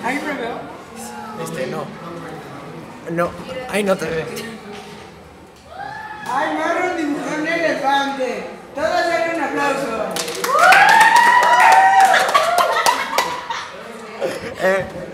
Ahí me veo. No. No, ahí no te ve. Ay, Marlon dibujó un elefante. Todos den un aplauso.